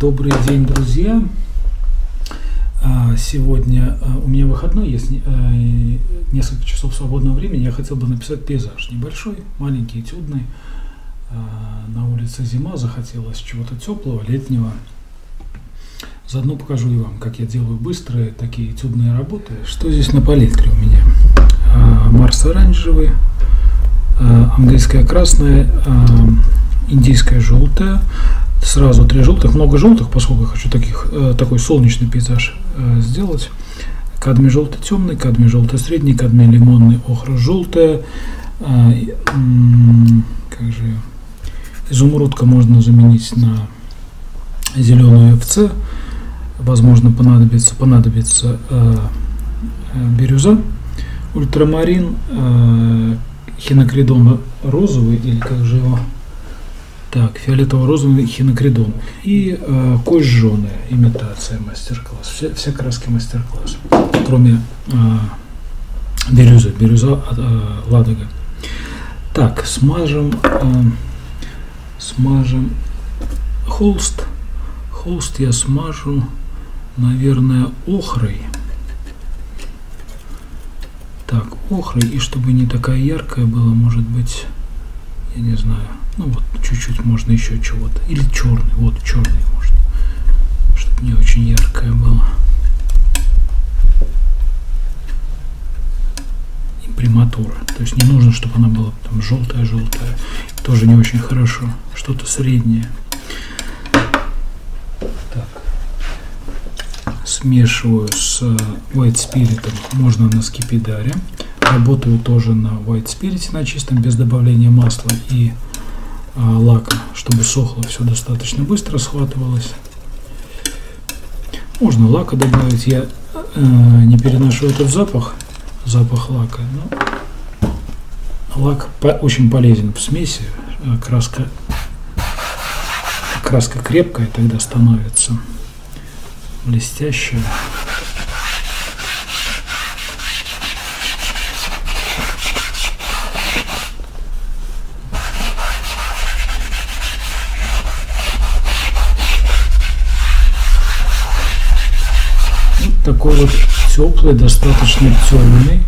Добрый день, друзья! Сегодня у меня выходной, есть несколько часов свободного времени. Я хотел бы написать пейзаж небольшой, маленький, этюдный. На улице зима, захотелось чего-то теплого, летнего. Заодно покажу и вам, как я делаю быстрые такие этюдные работы. Что здесь на палитре у меня? Марс оранжевый, английская красная, индийская желтая. Сразу три желтых, много желтых, поскольку я хочу такой солнечный пейзаж сделать. Кадмий желтый темный, кадмий желтый средний, кадмий лимонный, охра желтая. Изумрудка можно заменить на зеленую ФЦ. Возможно, понадобится бирюза, ультрамарин, хинокридон розовый, или как же его... Так, фиолетово-розовый хинокридон и кость жженая, имитация, мастер-класс. Все краски мастер-класс, кроме бирюза Ладога. Так, смажем холст. Холст я смажу, наверное, охрой. Так, охрой, и чтобы не такая яркая была, может быть, я не знаю. Ну вот, чуть-чуть можно еще чего-то. Или черный, вот черный может. Чтобы не очень яркая была. Имприматура. То есть не нужно, чтобы она была там желтая-желтая. Тоже не очень хорошо. Что-то среднее. Так. Смешиваю с White Spirit. Можно на скипидаре. Работаю тоже на White Spirit, на чистом, без добавления масла и лака, чтобы сохло все достаточно быстро, схватывалось. Можно лака добавить. Я не переношу этот запах лака, но лак очень полезен в смеси. Краска крепкая тогда становится, блестящая. Такой вот теплый, достаточно темный.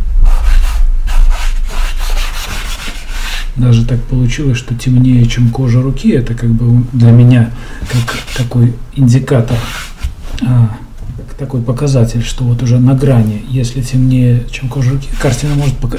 Даже так получилось, что темнее, чем кожа руки. Это как бы для меня как такой индикатор, такой показатель, что вот уже на грани. Если темнее, чем кожа руки, картина может по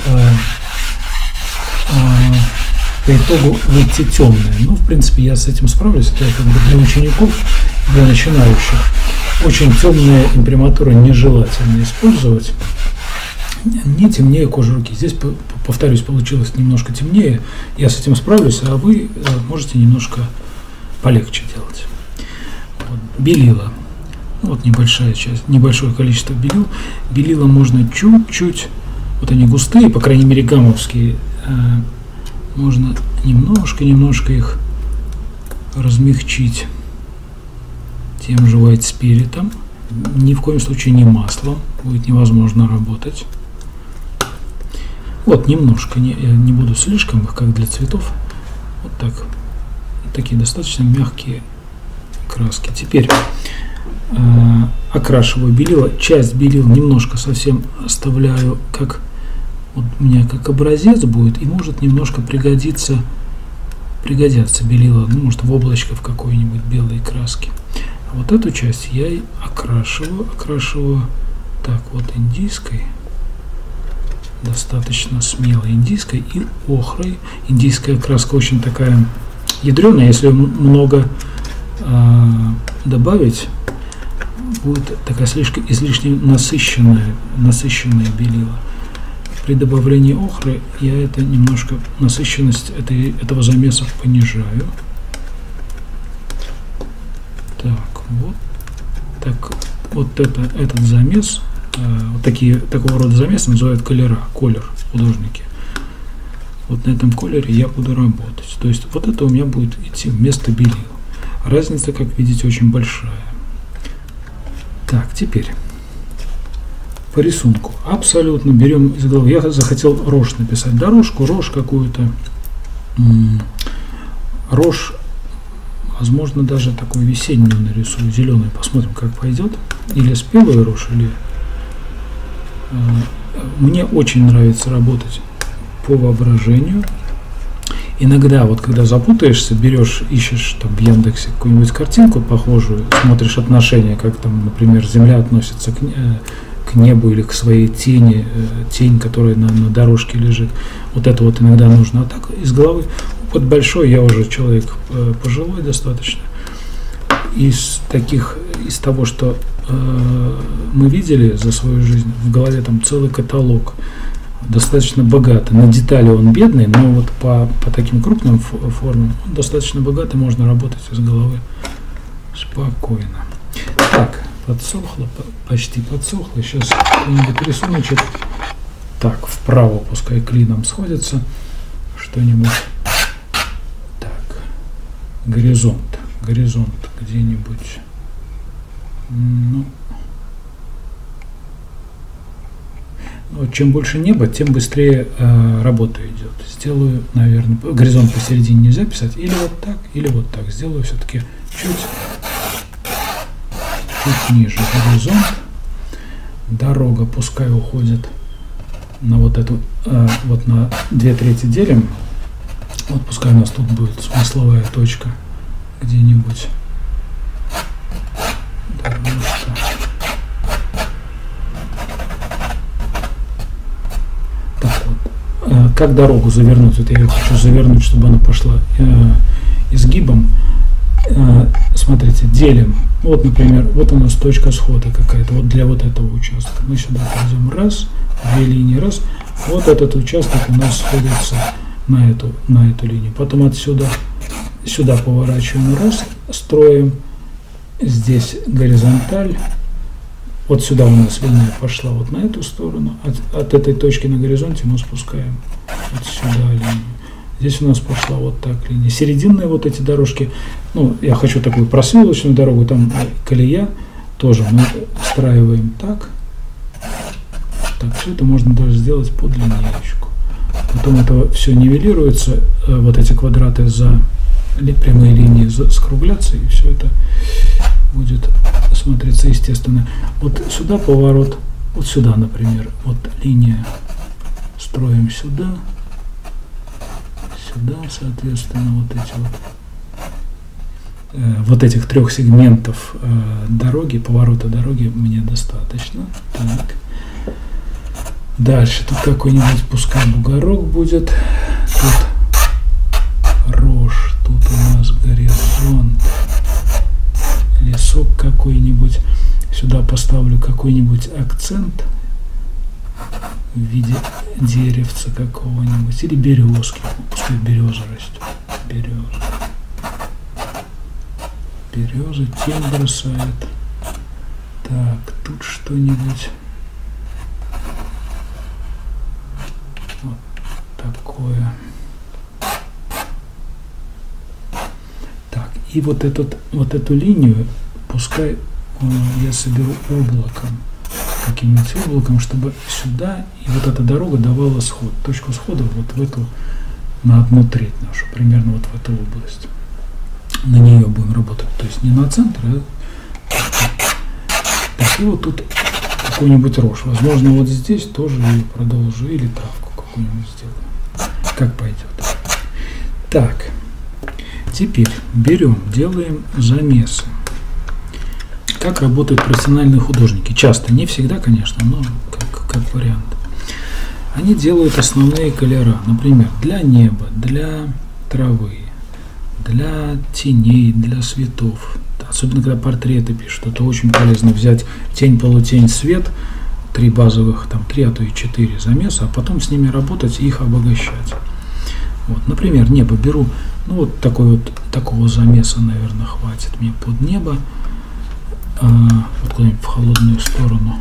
итогу выйти темная. Ну, в принципе, я с этим справлюсь. Это как бы для учеников, для начинающих. Очень темная имприматура нежелательно использовать. Не темнее кожи руки. Здесь, повторюсь, получилось немножко темнее. Я с этим справлюсь, а вы можете немножко полегче делать. Вот. Белила. Вот небольшое количество белил. Белила можно чуть-чуть, вот они густые, по крайней мере гамовские. Можно немножко их размягчить тем же White Spirit. Ни в коем случае не маслом, будет невозможно работать. Вот немножко, не буду слишком их, как для цветов. Вот так. Такие достаточно мягкие краски. Теперь окрашиваю белила. Часть белил немножко совсем оставляю, как вот у меня как образец будет, и может немножко пригодятся белила, ну, может в облачко в какой-нибудь белой краски. Вот эту часть я и окрашиваю так вот индийской, достаточно смелой индийской и охрой. Индийская краска очень такая ядреная, если много добавить, будет такая слишком излишне насыщенная белила. При добавлении охры я это немножко насыщенность этого замеса понижаю. Вот этот замес, такого рода замес называют колер художники. Вот на этом колере я буду работать. То есть вот это у меня будет идти вместо белил. Разница, как видите, очень большая. Так, теперь по рисунку. Абсолютно берем из головы. Я захотел рожь написать. Дорожку, рожь какую-то. Рожь Возможно, даже такую весеннюю нарисую, зеленую. Посмотрим, как пойдет. Или спелую рожь, или... Мне очень нравится работать по воображению. Иногда, вот когда запутаешься, берешь, ищешь там в Яндексе какую-нибудь картинку похожую, смотришь отношения, как там, например, Земля относится к небу или к своей тени, тень, которая на дорожке лежит. Вот это вот иногда нужно. А так из головы опыт большой, я уже человек пожилой достаточно. Из того, что мы видели за свою жизнь, в голове там целый каталог, достаточно богатый. На детали он бедный, но вот по таким крупным формам он достаточно богатый, можно работать из головы спокойно. Так, подсохло, почти подсохло. Сейчас какой-нибудь рисуночек. Так, вправо пускай клином сходится что-нибудь. Так, горизонт где-нибудь. Ну, чем больше неба, тем быстрее работа идет. Сделаю, наверное, горизонт посередине нельзя писать, или вот так, или вот так. Сделаю все-таки чуть ниже горизонт. Дорога пускай уходит на вот эту, вот на 2/3 делим. Вот пускай у нас тут будет смысловая точка где-нибудь. Как дорогу завернуть? Вот я ее хочу завернуть, чтобы она пошла изгибом. Смотрите, делим. Вот, например, вот у нас точка схода какая-то. Вот для вот этого участка. Мы сюда пойдем раз, две линии, раз. Вот этот участок у нас сходится на эту линию. Потом отсюда сюда поворачиваем, раз, строим. Здесь горизонталь. Вот сюда у нас линия пошла вот на эту сторону. От этой точки на горизонте мы спускаем вот сюда линию. Здесь у нас пошла вот так линия. Серединные вот эти дорожки. Ну, я хочу такую просвилочную дорогу. Там колея тоже мы встраиваем так. Так, все это можно даже сделать под линеечку. Потом это все нивелируется. Вот эти квадраты за прямые линии скруглятся. И все это будет смотреться естественно. Вот сюда поворот, вот сюда, например, вот линия, строим сюда, соответственно, вот этих 3 сегментов дороги, поворота дороги мне достаточно. Так. Дальше тут какой-нибудь, пускай бугорок будет, тут рожь, тут у нас горизонт. Лесок какой-нибудь. Сюда поставлю какой-нибудь акцент в виде деревца какого-нибудь. Или березки. Пускай береза растет. Береза тень бросает. Так, тут что-нибудь. Вот такое. И вот эту линию пускай я соберу облаком, каким-нибудь облаком, чтобы сюда и вот эта дорога давала сход, точку схода вот в эту, на 1/3 нашу, примерно вот в эту область. На нее будем работать, то есть не на центр, а так, и вот тут какой-нибудь рожь. Возможно, вот здесь тоже ее продолжу или травку какую-нибудь сделаю. Как пойдет. Так. Теперь берем, делаем замесы. Как работают профессиональные художники? Часто, не всегда, конечно, но как вариант. Они делают основные колера, например, для неба, для травы, для теней, для светов. Особенно, когда портреты пишут, это очень полезно взять тень, полутень, свет, 3 базовых, там 3, а то и 4 замеса, а потом с ними работать и их обогащать. Вот, например, небо беру, ну вот такого замеса, наверное, хватит мне под небо, вот куда-нибудь в холодную сторону.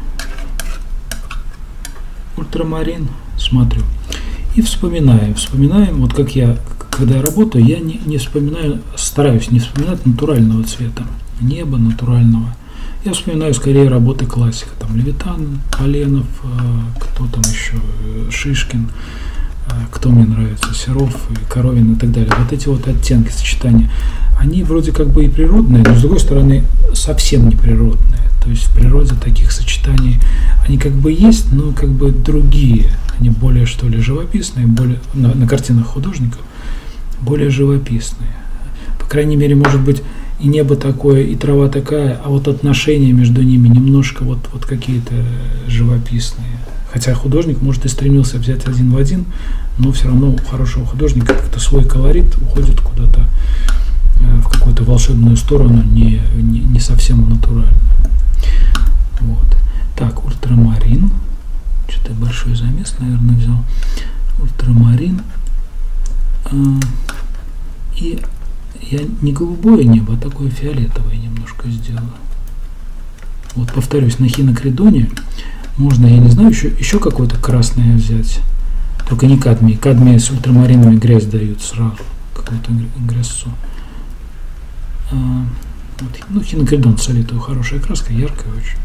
Ультрамарин, смотрю и вспоминаем, вот как я, когда я работаю, я не вспоминаю, стараюсь не вспоминать натурального цвета, неба натурального. Я вспоминаю скорее работы классика, там Левитан, Поленов, кто там еще, Шишкин. кто мне нравится, Серов, Коровин и так далее. Вот эти вот оттенки, сочетания, они вроде как бы и природные, но с другой стороны совсем не природные. То есть в природе таких сочетаний они как бы есть, но как бы другие. Они более, что ли, живописные, более, на картинах художников более живописные. По крайней мере, может быть, и небо такое, и трава такая, а вот отношения между ними немножко вот какие-то живописные. Хотя художник, может, и стремился взять один в один, но все равно у хорошего художника как-то свой колорит уходит куда-то в какую-то волшебную сторону, не совсем натурально. Вот. Так, ультрамарин. Что-то большой замес, наверное, взял. Ультрамарин. И я не голубое небо, а такое фиолетовое немножко сделаю. Вот, повторюсь, на хинокридоне можно, я не знаю, еще какое-то красное взять. Только не кадмий. Кадмий с ультрамаринами грязь дают сразу. Какую-то грязцу. Вот, ну, хинокридон советую. Хорошая краска, яркая очень.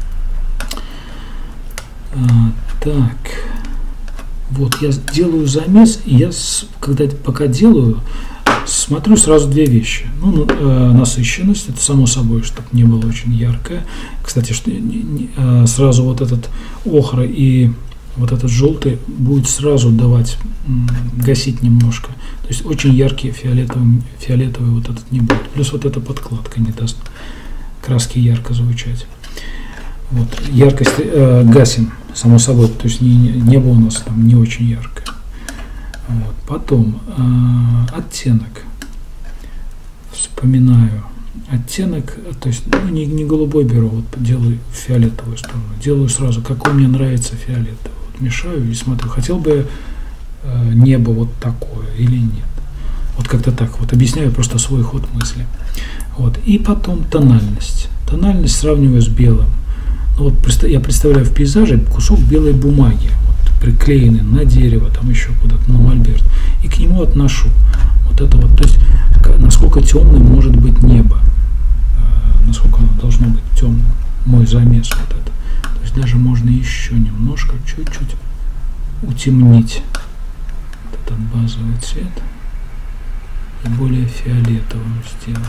Так. Вот, я делаю замес, и я, пока делаю, смотрю сразу две вещи. Ну, насыщенность, это само собой, чтобы не было очень яркое. Кстати, сразу вот этот охра и вот этот желтый будет сразу давать, гасить немножко. То есть очень яркий фиолетовый вот этот не будет. Плюс вот эта подкладка не даст краски ярко звучать. Вот, яркость гасим, само собой, то есть небо у нас там не очень яркое. Вот. Потом оттенок. Вспоминаю оттенок, то есть не голубой беру, вот делаю фиолетовую сторону. Делаю сразу, какой мне нравится фиолетовый. Вот мешаю и смотрю, хотел бы небо вот такое или нет. Вот как-то так, вот объясняю просто свой ход мысли. Вот. И потом тональность. Тональность сравниваю с белым. Ну, вот я представляю в пейзаже кусок белой бумаги, вот, приклеенный на дерево, там еще куда-то, на мольберт, и к нему отношу вот это вот, то есть насколько темным может быть небо, насколько оно должно быть темным, мой замес вот это. То есть даже можно еще немножко, чуть-чуть утемнить вот этот базовый цвет и более фиолетовым сделать.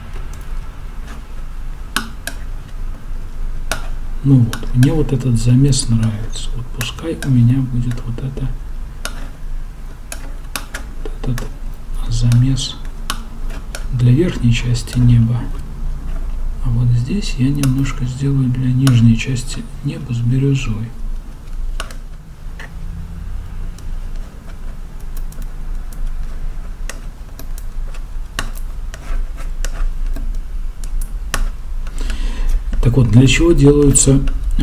Ну вот, мне вот этот замес нравится. Вот пускай у меня будет вот этот замес для верхней части неба. А вот здесь я немножко сделаю для нижней части неба с бирюзой. Так вот, для чего делаются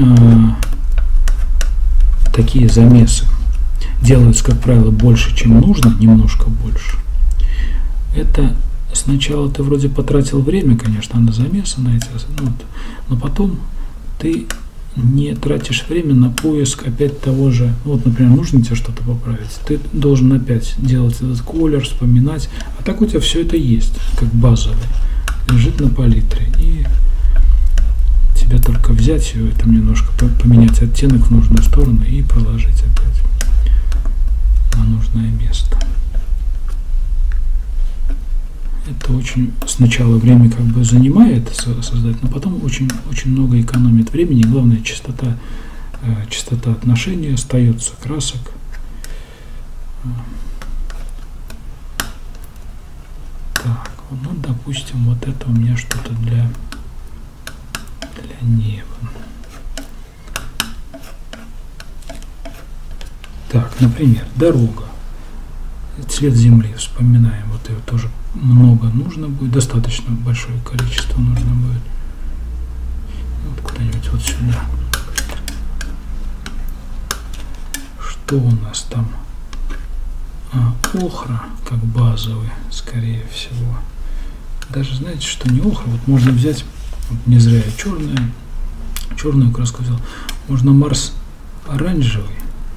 такие замесы? Делаются, как правило, больше, чем нужно, немножко больше. Это сначала ты вроде потратил время, конечно, на замесы, на эти, вот, но потом ты не тратишь время на поиск опять того же. Вот, например, нужно тебе что-то поправить, ты должен опять делать этот колер, вспоминать. А так у тебя все это есть, как базовый, лежит на палитре. И тебе только взять ее, там немножко поменять оттенок в нужную сторону и проложить опять на нужное место. Это очень сначала время как бы занимает создать, но потом очень много экономит времени. Главное, чистота отношений остается, красок. Так, ну, допустим, вот это у меня что-то для неба. Так, например, дорога. Цвет земли, вспоминаем, вот ее тоже много нужно будет, достаточно большое количество нужно будет. Вот куда-нибудь вот сюда. Что у нас там? Охра, как базовый, скорее всего. Даже знаете, что не охра, вот можно взять, вот не зря я черную краску взял, можно Марс оранжевый.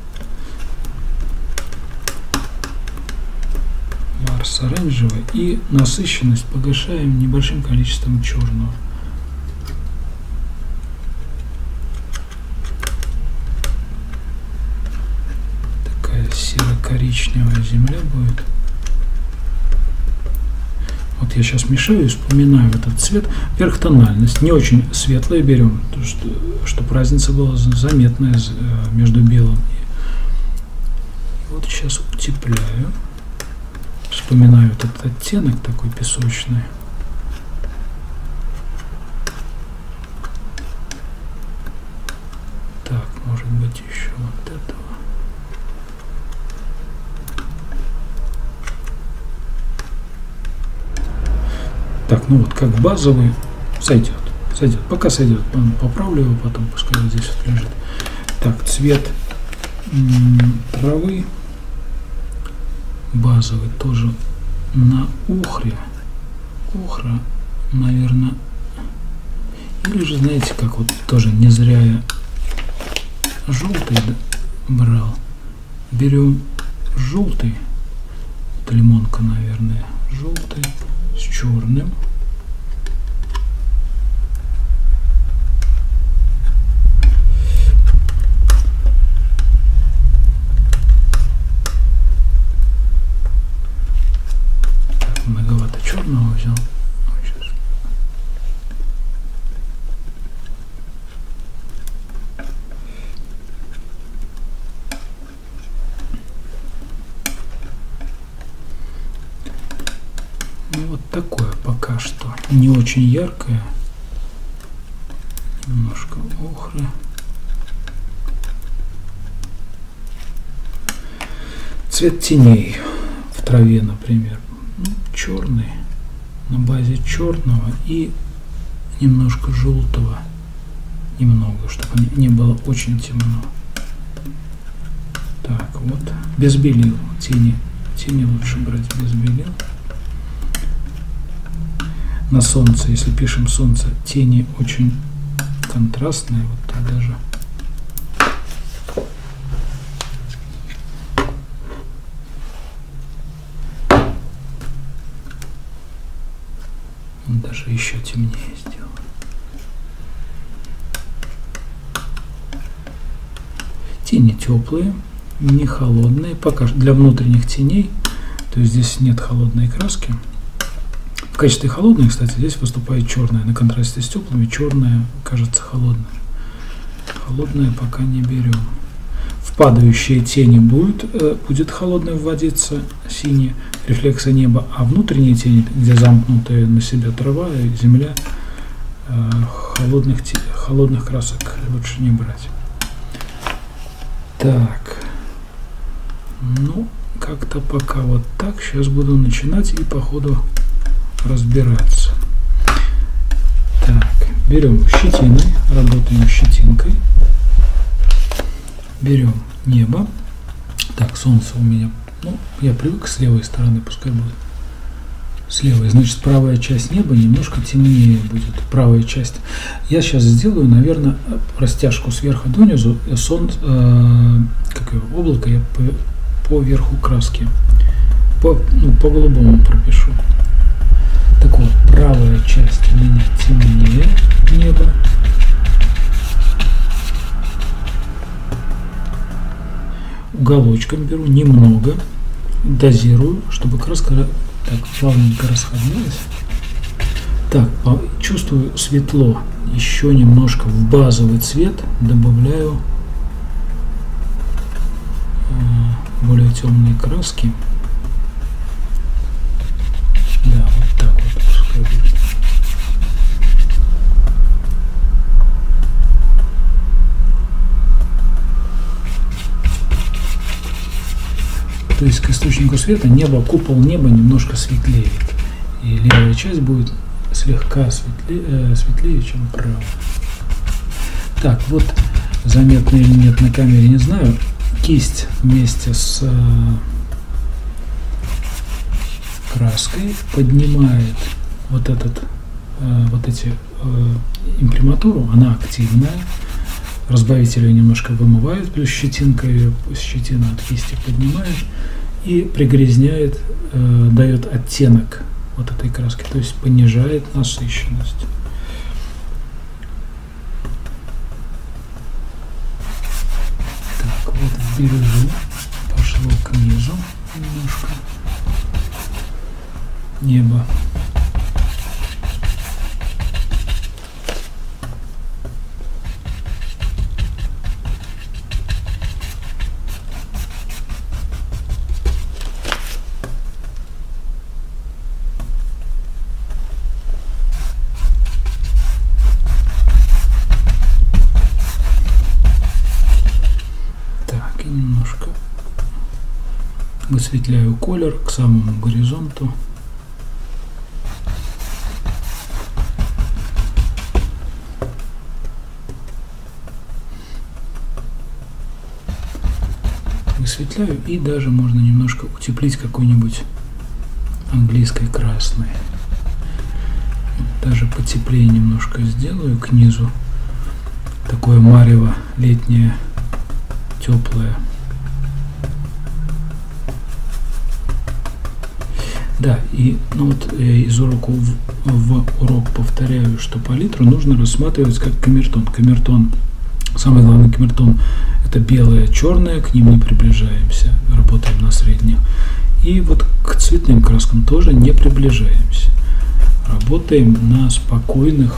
Оранжевый, и насыщенность погашаем небольшим количеством черного. Такая серо-коричневая коричневая земля будет. Вот я сейчас мешаю и вспоминаю этот цвет. Вверх тональность. Не очень светлая берем, чтобы разница была заметная между белым. И вот сейчас утепляю. Вспоминаю этот оттенок такой песочный. Так, может быть еще вот этого. Так, ну вот как базовый сойдет. Пока сойдет. Поправлю его потом, пускай вот здесь вот лежит. Так, цвет травы базовый тоже на охре. Охра, наверное. Или же, знаете, как вот тоже не зря я желтый брал. Берем желтый. Это лимонка, наверное. Желтый с черным. Так, многовато черного взял. Вот такое пока что. Не очень яркое. Немножко охры. Цвет теней в траве, например. Ну, черный. На базе черного и немножко желтого. Немного, чтобы не было очень темно. Так, вот. Без белил. Тени лучше брать без белил. На солнце, если пишем солнце, тени очень контрастные, вот тогда же. Он даже еще темнее сделал. Тени теплые, не холодные, пока для внутренних теней, то есть здесь нет холодной краски. В качестве холодной, кстати, здесь выступает черная. На контрасте с теплыми черная кажется холодной. Холодная пока не берем. В падающие тени будет холодной вводиться синяя рефлекса неба, а внутренние тени, где замкнутые на себя трава и земля, холодных красок лучше не брать. Так, ну как-то пока вот так. Сейчас буду начинать и по ходу разбираться. Так, берем щетиной, работаем щетинкой. Берем небо. Так, солнце у меня, ну, я привык с левой стороны, пускай будет. С левой, значит, правая часть неба немножко темнее будет. Правая часть. Я сейчас сделаю, наверное, растяжку сверху донизу. Облако я по верху краски. По голубому пропишу. Так вот, правая часть у меня темнее неба. Уголочком беру немного, дозирую, чтобы краска так плавненько расходилась. Так, чувствую светло. Еще немножко в базовый цвет добавляю более темные краски. Да, вот так вот пускай будет. То есть к источнику света купол неба немножко светлеет. И левая часть будет слегка светлее, чем правая. Так, вот заметно или нет на камере, не знаю. Кисть вместе с краской поднимает вот эти имприматуру, она активная. Разбавитель ее немножко вымывает, плюс щетина от кисти поднимает и пригрязняет, дает оттенок вот этой краски, то есть понижает насыщенность. Так, вот в бирюзу пошло к низу. Высветляю колер к самому горизонту. Высветляю, и даже можно немножко утеплить какой-нибудь английской красной. Даже потеплее немножко сделаю к низу. Такое марево летнее, теплое. Да, и из урока в урок повторяю, что палитру нужно рассматривать как камертон. Камертон, самый главный камертон, это белое, черное, к ним не приближаемся, работаем на средних. И вот к цветным краскам тоже не приближаемся. Работаем на спокойных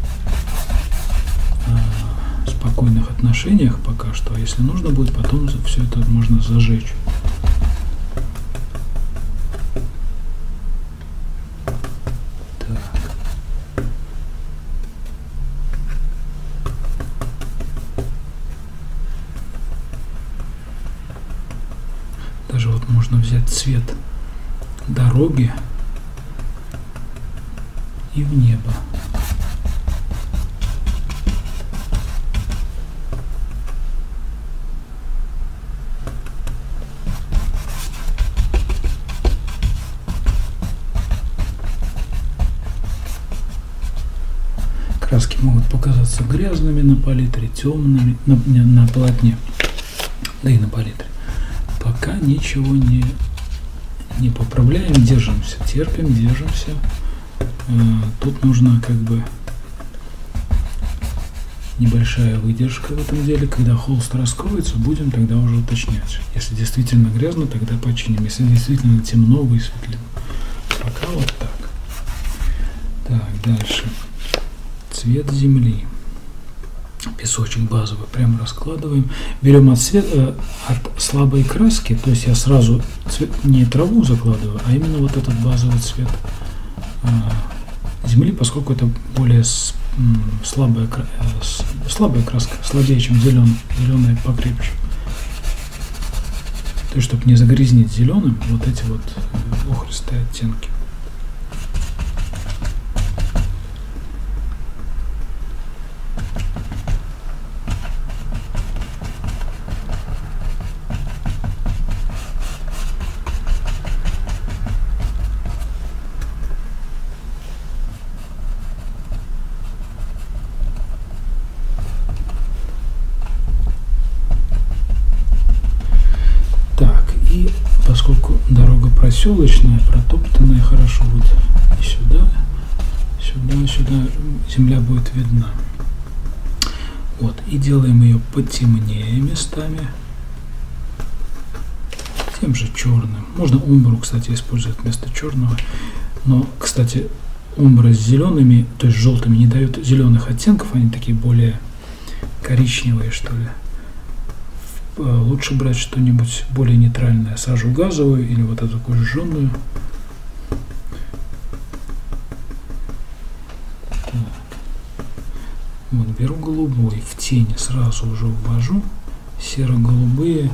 отношениях пока что, а если нужно будет, потом все это можно зажечь. Даже вот можно взять цвет дороги и в небо. Краски могут показаться грязными на палитре, темными на полотне, да и на палитре. Пока ничего не поправляем, держимся, терпим, держимся. Тут нужна как бы небольшая выдержка в этом деле. Когда холст раскроется, будем тогда уже уточнять. Если действительно грязно, тогда починим. Если действительно темно, высветлим. Пока вот так. Так, дальше. Цвет земли. Песочек базовый прям раскладываем. Берем от слабой краски, то есть я сразу не траву закладываю, а именно вот этот базовый цвет земли, поскольку это более слабая краска, слабее, чем зеленая покрепче. То есть, чтобы не загрязнить зеленым вот эти вот охристые оттенки. Поскольку дорога проселочная, протоптанная хорошо, вот и сюда земля будет видна. Вот, и делаем ее потемнее местами, тем же черным. Можно умбру, кстати, использовать вместо черного, но, кстати, умбра с зелеными, то есть желтыми, не дают зеленых оттенков, они такие более коричневые, что ли. Лучше брать что-нибудь более нейтральное, сажу газовую или вот эту такую жженую. Вот беру голубой, в тени сразу уже ввожу, серо-голубые.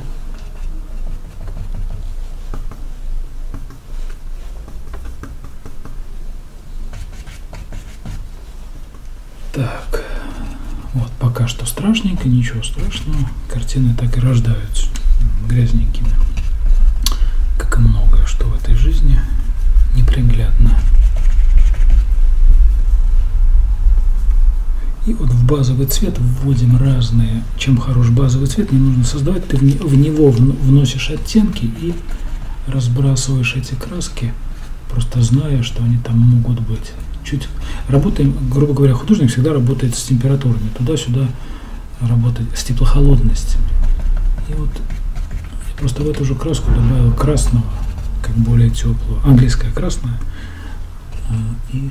Так. Вот, пока что страшненько, ничего страшного. Картины так и рождаются грязненькими. Как и многое, что в этой жизни неприглядно. И вот в базовый цвет вводим разные. Чем хорош базовый цвет, не нужно создавать. Ты в него вносишь оттенки и разбрасываешь эти краски, просто зная, что они там могут быть. Чуть работаем, грубо говоря, художник всегда работает с температурами, туда-сюда работает с теплохолодностями. И вот я просто в эту же краску добавил красного, как более теплого, английская красная, и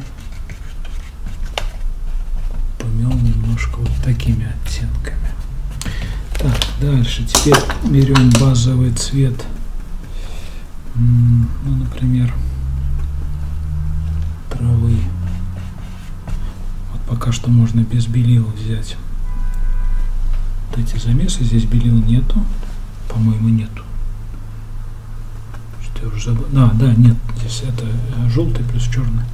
помел немножко вот такими оттенками. Так, дальше теперь берем базовый цвет, ну, например, травы. Пока что можно без белил взять. Вот эти замесы, здесь белил нету, по-моему, нету. уже забыл. Да, нет, здесь это желтый плюс черный.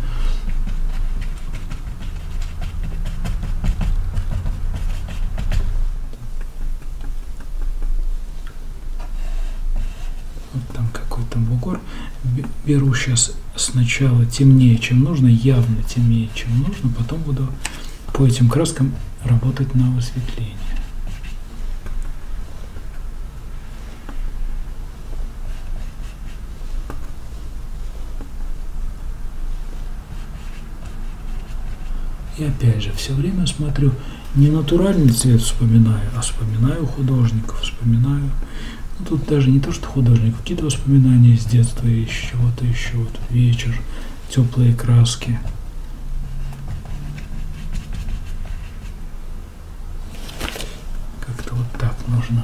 Вот там какой-то бугор. Беру сейчас сначала темнее, чем нужно, явно темнее, чем нужно, потом буду по этим краскам работать на высветление. И опять же, все время смотрю, не натуральный цвет вспоминаю, а вспоминаю художников, вспоминаю, ну, тут даже не то, что художник, какие-то воспоминания из детства и из чего-то еще, вот вечер, теплые краски. Как-то вот так нужно.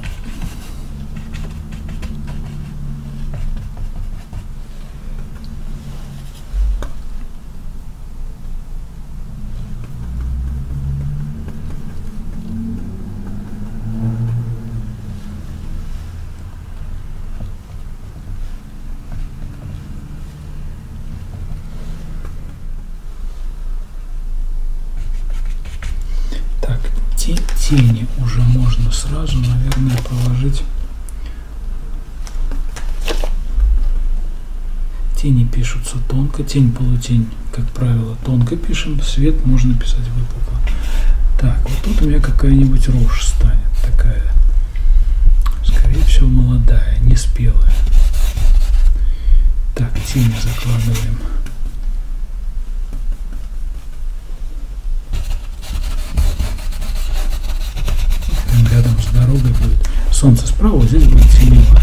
Тени уже можно сразу, наверное, положить. Тени пишутся тонко, тень, полутень, как правило, тонко пишем, свет можно писать выпукло. Так, вот тут у меня какая-нибудь рожь станет, такая, скорее всего, молодая, не спелая. Так, тени закладываем. Рядом с дорогой будет солнце справа, здесь будет теневая.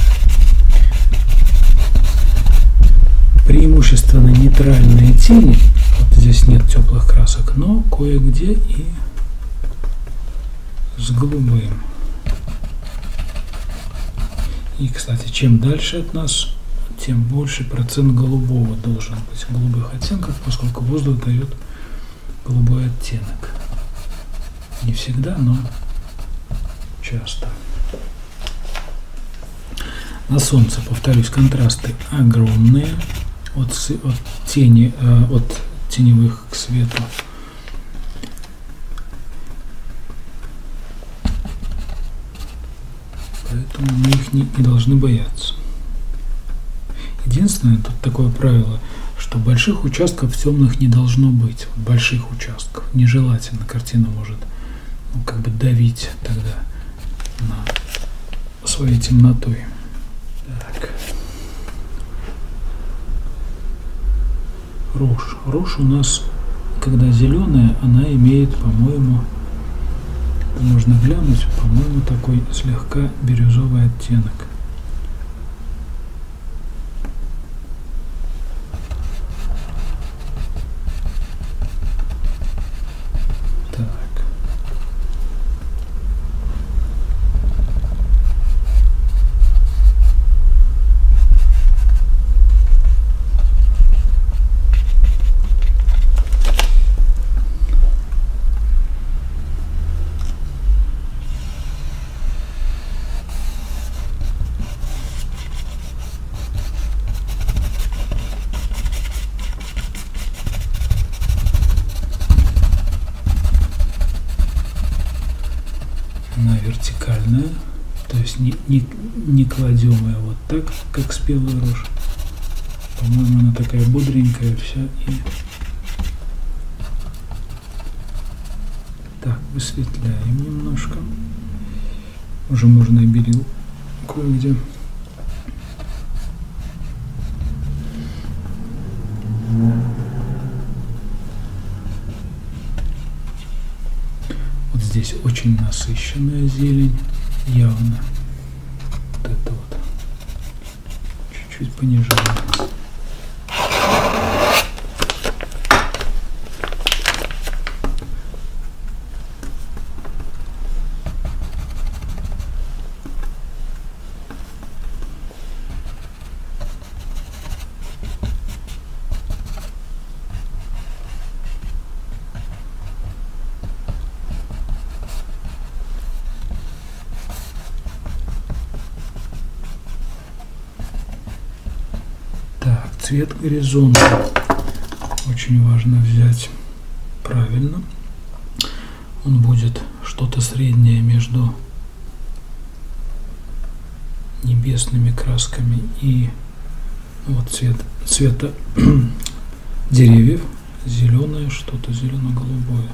Преимущественно нейтральные тени, вот здесь нет теплых красок, но кое-где и с голубым. И, кстати, чем дальше от нас, тем больше процент голубого должен быть, голубых оттенков, поскольку воздух дает голубой оттенок. Не всегда, но часто. На солнце, повторюсь, контрасты огромные от тени, от теневых к свету. Поэтому мы их не должны бояться. Единственное, тут такое правило, что больших участков темных не должно быть. Больших участков. Нежелательно. Картина может, ну, как бы давить тогда на своей темнотой. Так. Рожь. Рожь у нас, когда зеленая, она имеет, по-моему, можно глянуть, по-моему, такой слегка бирюзовый оттенок. Она вертикальная, то есть не кладем ее вот так, как спелую рожь. По-моему, она такая бодренькая вся. И так, высветляем немножко. Уже можно и белил кое-где. Здесь очень насыщенная зелень, явно. Вот это вот. Чуть-чуть понижаем. цвет горизонта. Очень важно взять правильно. Он будет что-то среднее между небесными красками и вот цвета деревьев. Зеленое, что-то зелено-голубое.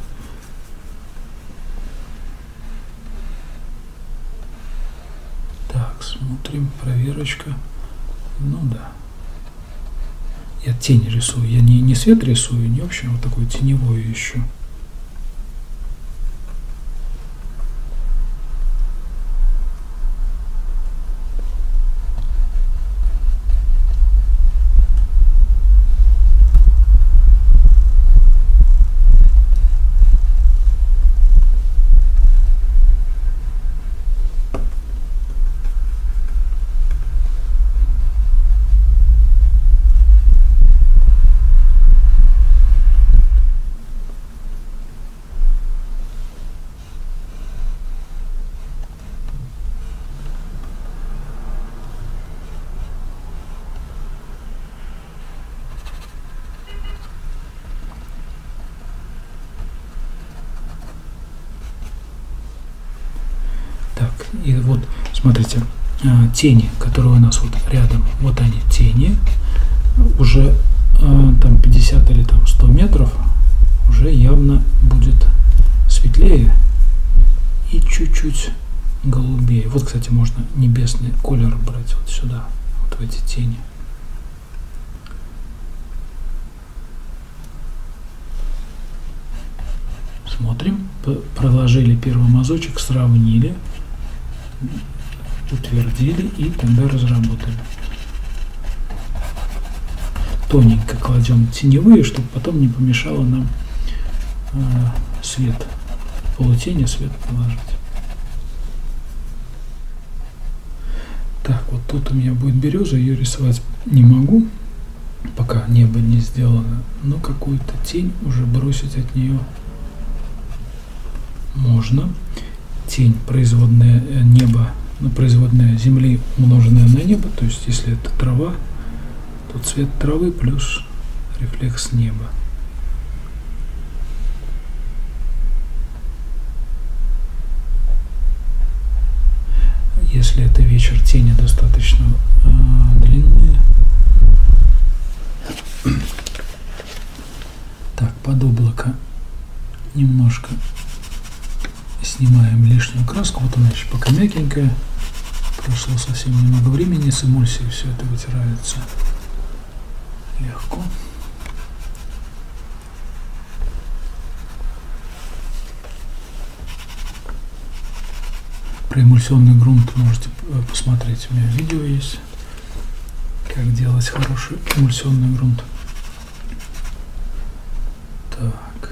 Так, смотрим, проверочка. Ну да. Я тень рисую, я не свет рисую, не общем, вот такую теневую ищу. И вот, смотрите, тени, которые у нас вот рядом, вот они, тени, уже там 50 или там 100 метров уже явно будет светлее и чуть-чуть голубее. Вот, кстати, можно небесный колер брать вот сюда, вот в эти тени. Смотрим, проложили первый мазочек, сравнили, утвердили и тогда разработали. Тоненько кладем теневые, чтобы потом не помешало нам свет, полутени свет положить. Так, вот тут у меня будет береза, ее рисовать не могу, пока небо не сделано, но какую-то тень уже бросить от нее можно. Тень производная неба, производная земли, умноженная на небо, то есть если это трава, то цвет травы плюс рефлекс неба. Если это вечер, тени достаточно длинные. Так, под облако немножко снимаем лишнюю краску. Вот она еще пока мягенькая. Прошло совсем немного времени. С эмульсией все это вытирается легко. Про эмульсионный грунт можете посмотреть. У меня видео есть, как делать хороший эмульсионный грунт. Так.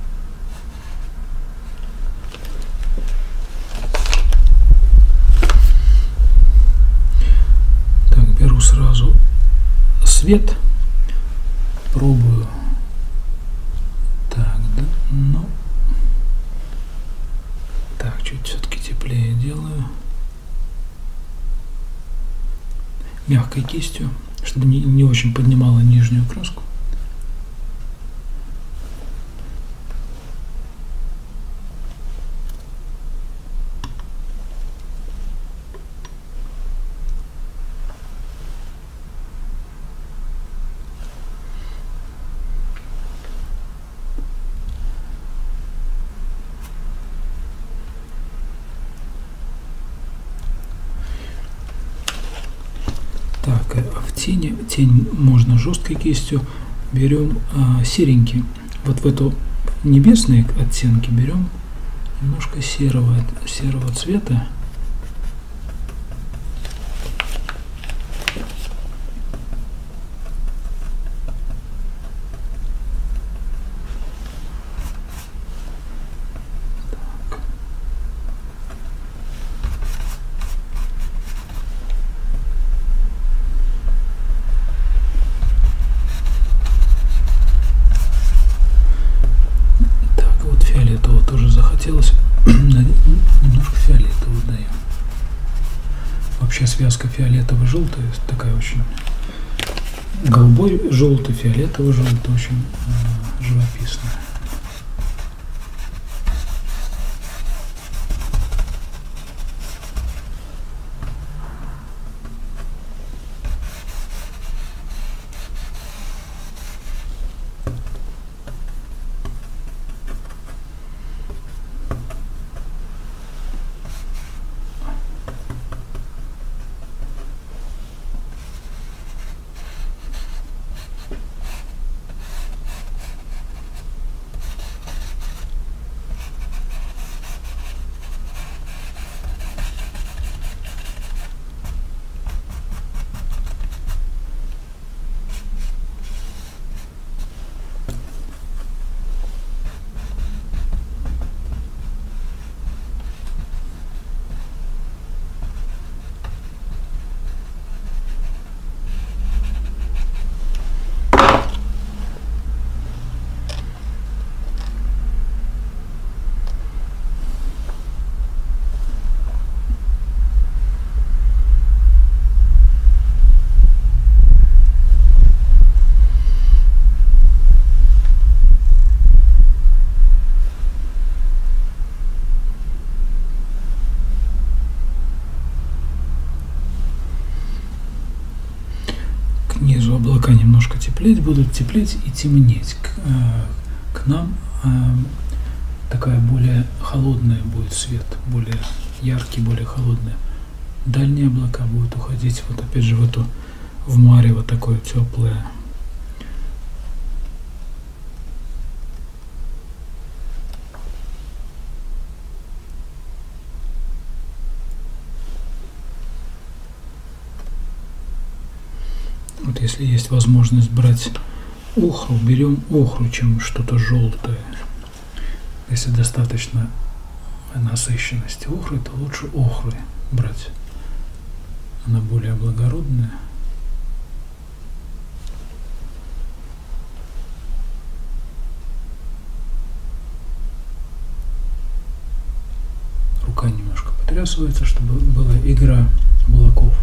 Так, беру сразу свет, пробую. Так, да, ну. Так, чуть все-таки теплее делаю. Мягкой кистью, чтобы не очень поднимала нижнюю краску. Так, а в тень можно жесткой кистью. Берем серенький. Вот в эту небесные оттенки берем немножко серого цвета. Тоже захотелось немножко фиолетового даем. Вообще связка фиолетово-желтая такая очень голубой, желтый, фиолетовый, желтый, очень живописно. Низу облака немножко теплеть, будут теплеть и темнеть. К нам такая более холодная будет свет, более яркий, более холодный. Дальние облака будут уходить вот опять же в марево такое теплое. Вот если есть возможность брать охру, берем охру, чем что-то желтое. Если достаточно насыщенности охры, то лучше охры брать. Она более благородная. Рука немножко потрясывается, чтобы была игра облаков.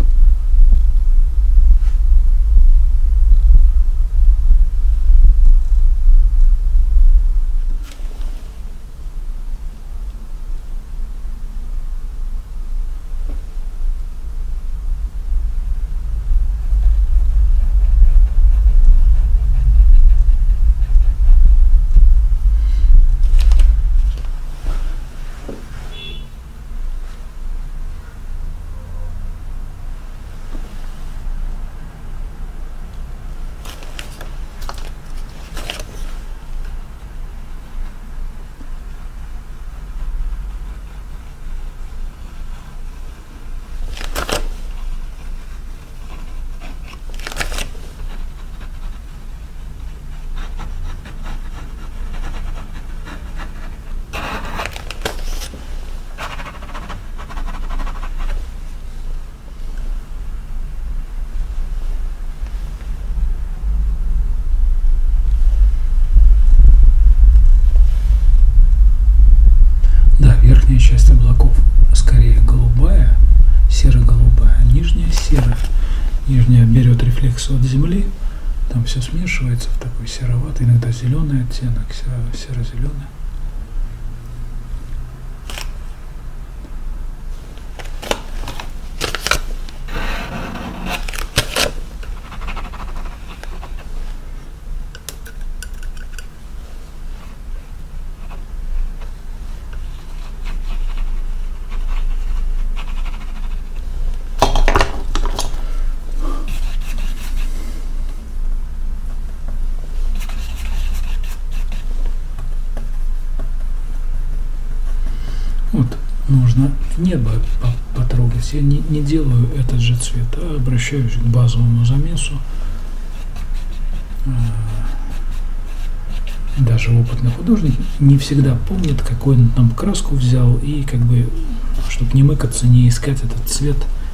Верхняя часть облаков скорее голубая, серо-голубая, нижняя серая. Нижняя берет рефлекс от земли, там все смешивается в такой сероватый, иногда зеленый оттенок, серо-зеленый. Вот, нужно небо потрогать. Я не делаю этот же цвет, а обращаюсь к базовому замесу. Даже опытный художник не всегда помнит, какой он там краску взял, и как бы, чтобы не мыкаться, не искать этот цвет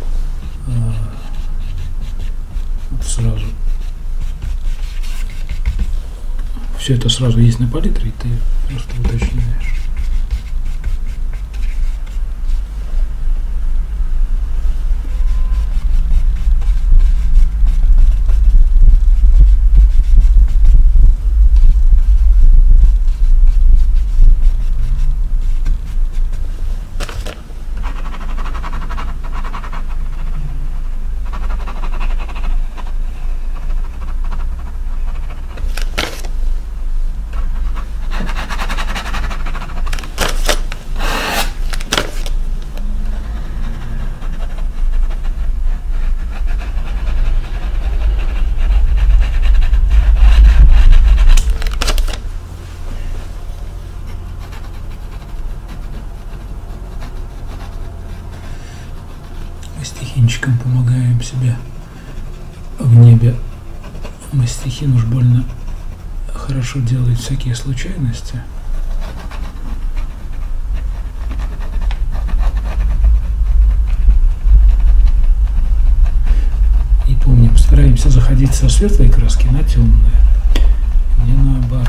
сразу. Все это сразу есть на палитре, и ты просто уточняешь. Мастихинчиком помогаем себе в небе. Мастихин уж больно хорошо делает всякие случайности. И помним, стараемся заходить со светлой краски на темные, не наоборот.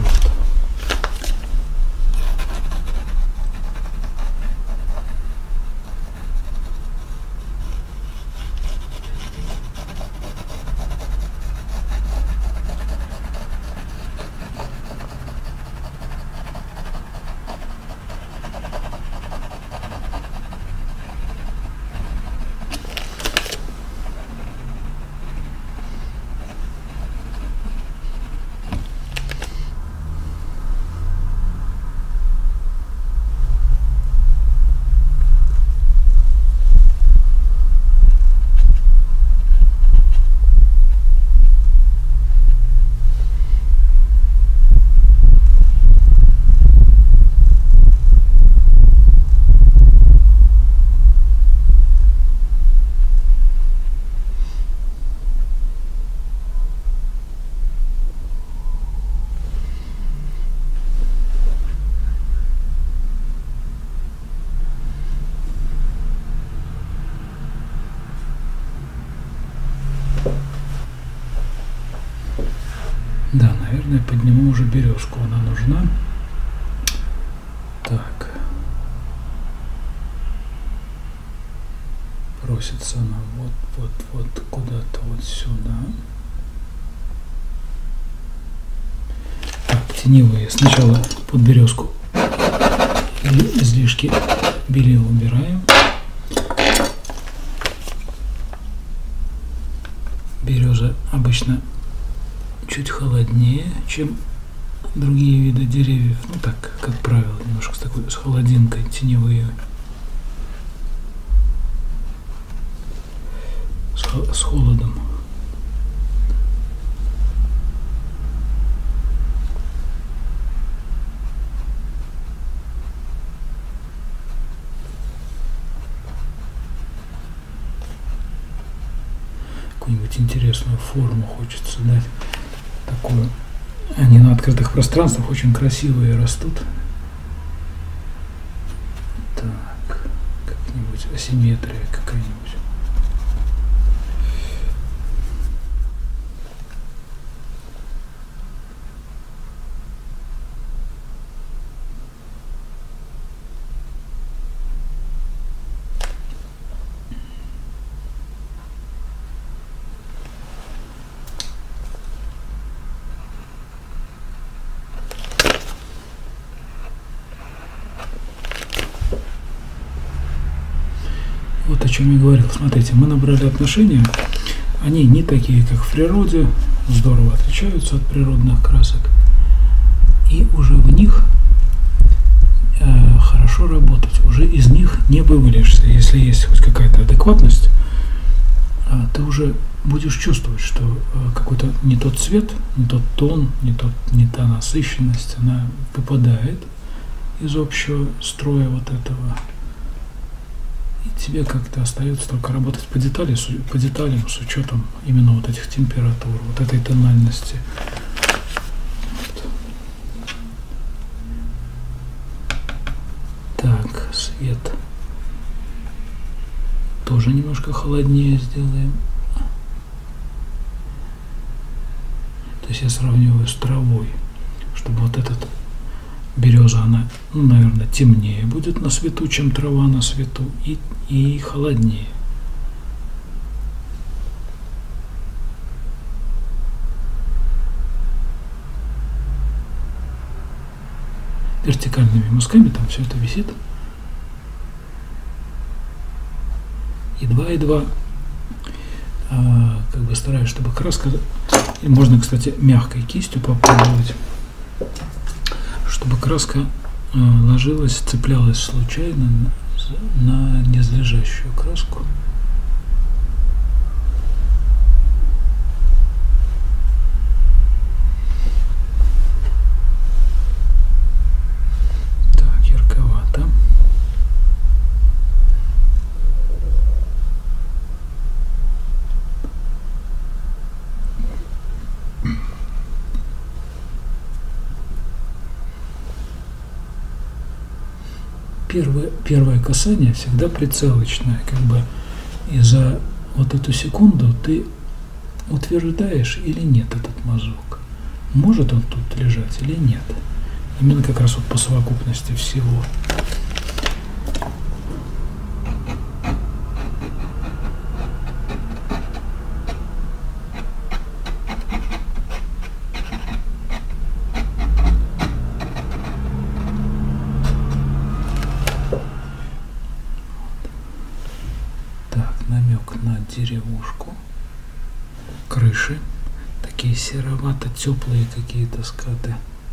Да, наверное, подниму уже березку, она нужна. Так. Просится она вот куда-то вот сюда. Так, теневые. Сначала под березку излишки белила убираем. Береза обычно чуть холоднее, чем другие виды деревьев. Ну так, как правило, немножко с холодинкой, теневые. С холодом. Какую-нибудь интересную форму хочется дать. Такую. Они на открытых пространствах очень красивые растут. Так, как-нибудь асимметрия какая-нибудь. Вот о чем я говорил. Смотрите, мы набрали отношения. Они не такие, как в природе, здорово отличаются от природных красок. И уже в них хорошо работать. Уже из них не вывалишься. Если есть хоть какая-то адекватность, ты уже будешь чувствовать, что какой-то не тот цвет, не тот тон, не та насыщенность, она выпадает из общего строя вот этого. И тебе как-то остается только работать по деталям с учетом именно вот этих температур, вот этой тональности. Вот. Так, свет тоже немножко холоднее сделаем. То есть я сравниваю с травой, чтобы вот этот береза, она, ну, наверное, темнее будет на свету, чем трава на свету, и холоднее. Вертикальными мазками там все это висит. Едва-едва как бы стараюсь, чтобы краска, и можно, кстати, мягкой кистью попробовать, чтобы краска ложилась, цеплялась случайно на низлежащую краску. Так, 2 первое касание всегда прицелочное, как бы, и за вот эту секунду ты утверждаешь или нет этот мазок. Может он тут лежать или нет. Именно как раз вот по совокупности всего. Намек на деревушку, крыши, такие серовато-теплые какие-то скаты.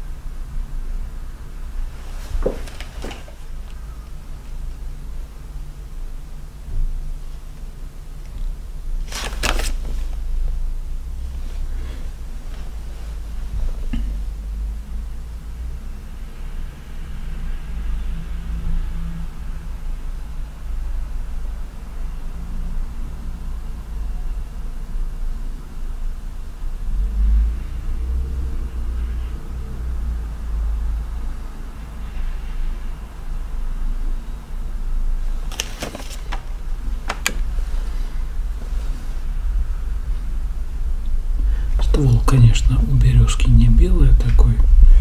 Ствол, конечно, у березки не белый, а такой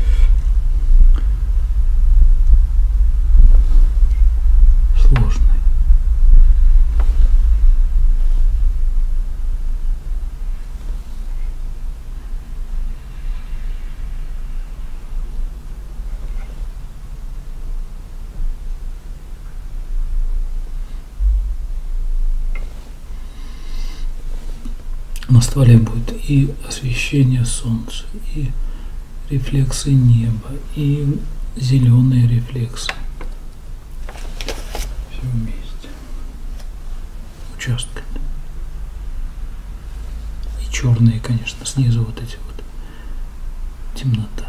сложный. На стволе будет и освещение солнца, и рефлексы неба, и зеленые рефлексы. Все вместе. Участками. И черные, конечно, снизу вот эти вот. Темнота.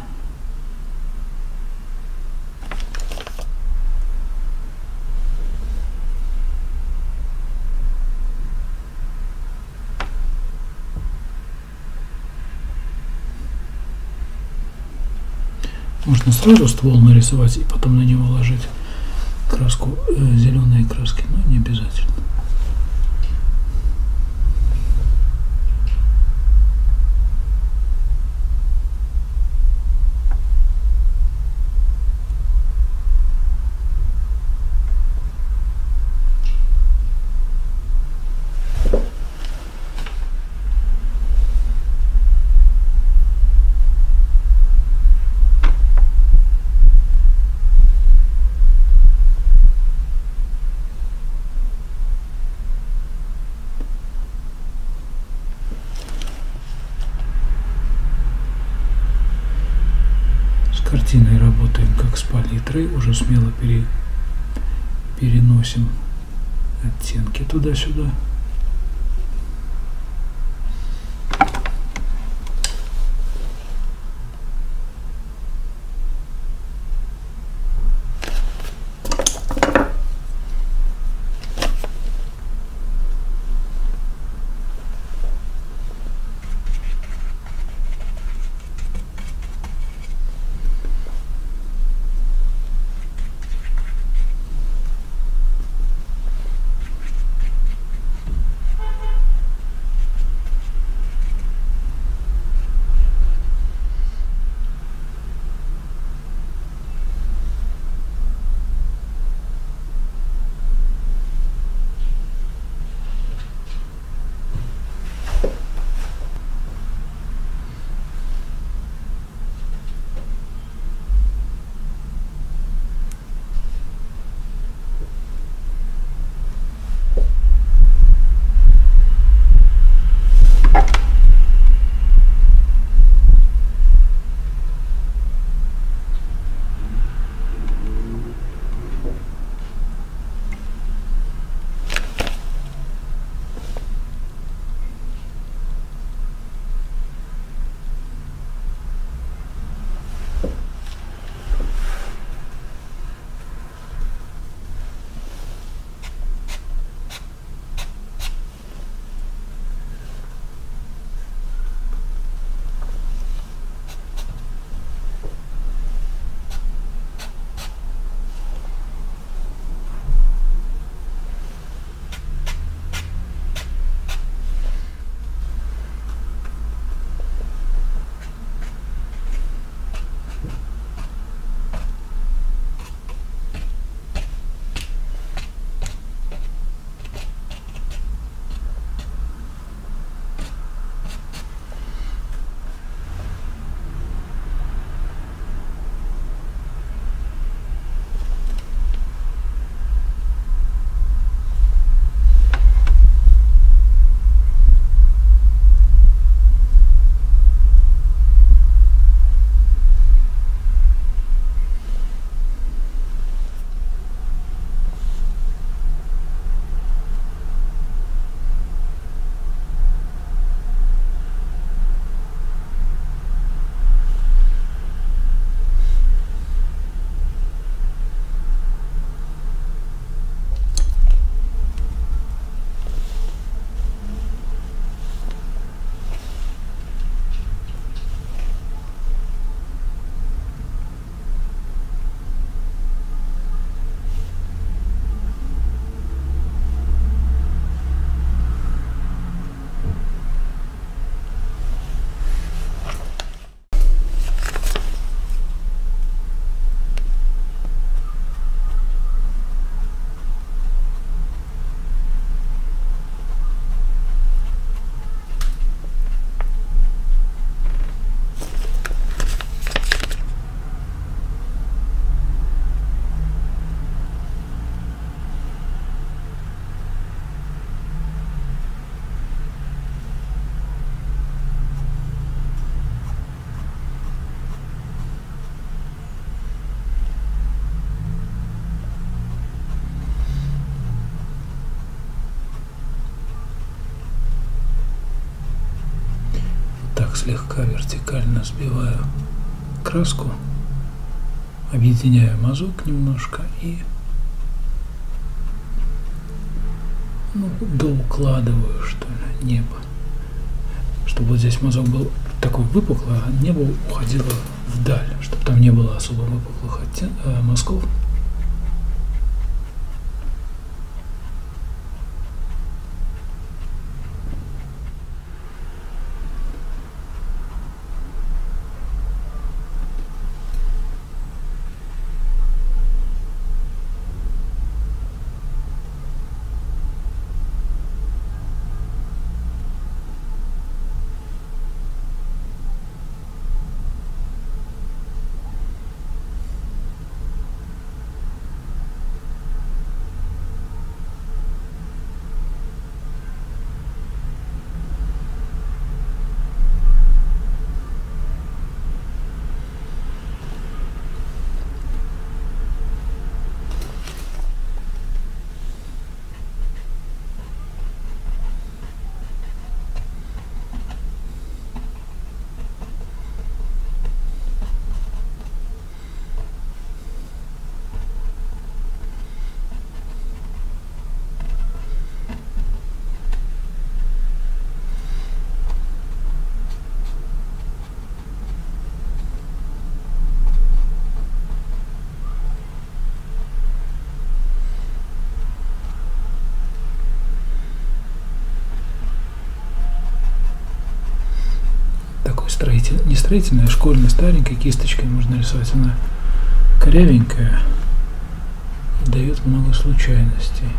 Можно сразу ствол нарисовать и потом на него ложить краску, зеленые краски, но не обязательно. Картиной работаем как с палитрой, уже смело переносим оттенки туда-сюда. так слегка вертикально сбиваю краску, объединяю мазок немножко и доукладываю, что ли, небо. Чтобы вот здесь мазок был такой выпуклый, а небо уходило вдаль, чтобы там не было особо выпуклых мазков. Не строительная, а школьная, старенькая кисточкой можно рисовать. Она корявенькая и дает много случайностей.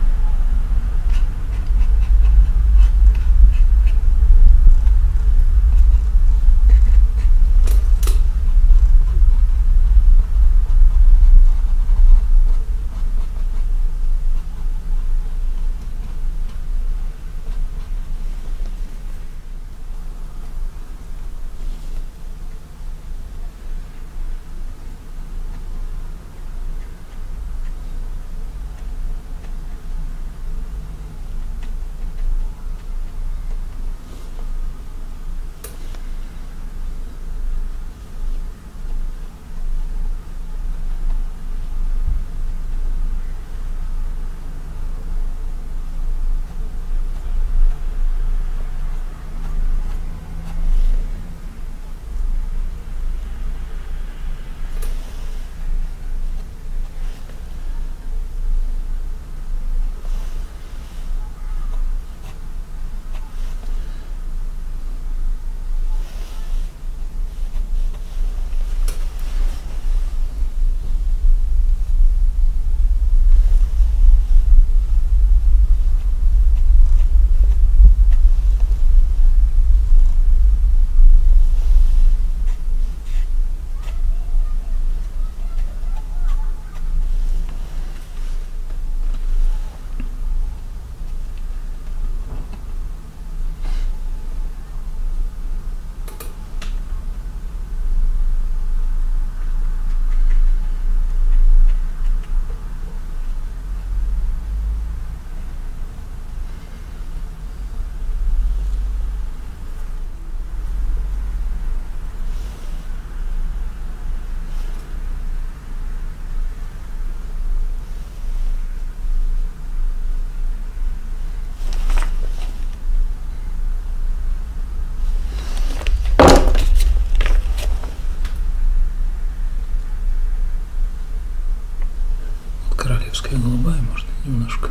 Королевская голубая, можно немножко.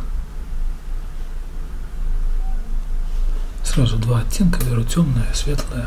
Сразу два оттенка беру, темное, светлое.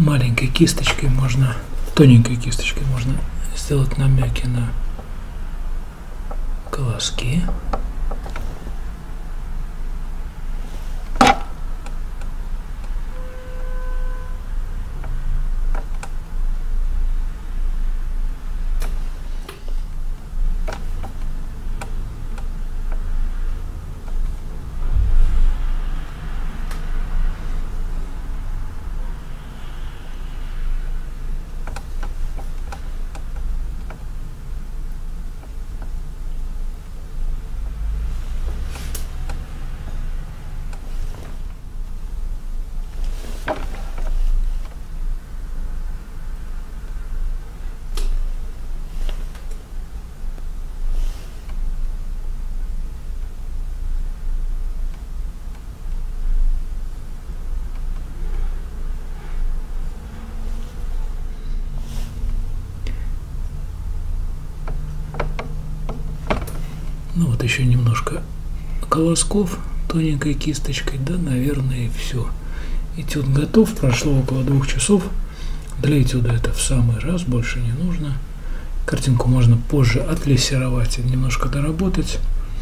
маленькой кисточкой можно, тоненькой кисточкой можно сделать намеки на колоски. Ну вот еще немножко колосков тоненькой кисточкой, да, наверное, и все. Этюд готов, прошло около 2 часов. Для этюда это в самый раз, больше не нужно. Картинку можно позже отлессировать и немножко доработать.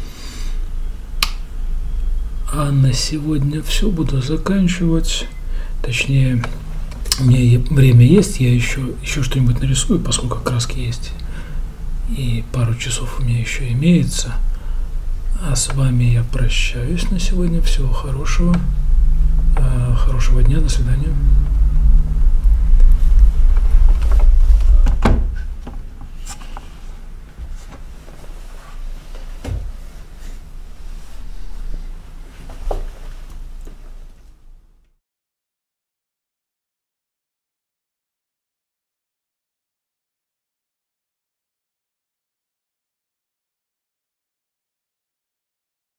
А на сегодня все, буду заканчивать. Точнее, у меня время есть, я еще что-нибудь нарисую, поскольку краски есть. И пару часов у меня еще имеется. А с вами я прощаюсь на сегодня. Всего хорошего. Хорошего дня. До свидания.